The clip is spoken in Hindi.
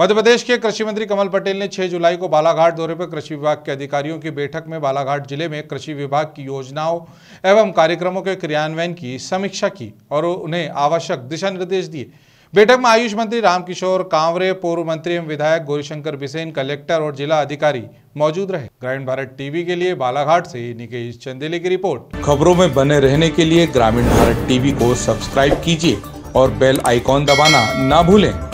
मध्य प्रदेश के कृषि मंत्री कमल पटेल ने 6 जुलाई को बालाघाट दौरे पर कृषि विभाग के अधिकारियों की बैठक में बालाघाट जिले में कृषि विभाग की योजनाओं एवं कार्यक्रमों के क्रियान्वयन की समीक्षा की और उन्हें आवश्यक दिशा निर्देश दिए। बैठक में आयुष मंत्री रामकिशोर कांवरे, पूर्व मंत्री एवं विधायक गौरीशंकर बिसेन, कलेक्टर और जिला अधिकारी मौजूद रहे। ग्रामीण भारत टीवी के लिए बालाघाट से निकेश चंदेले की रिपोर्ट। खबरों में बने रहने के लिए ग्रामीण भारत टीवी को सब्सक्राइब कीजिए और बेल आइकॉन दबाना ना भूलें।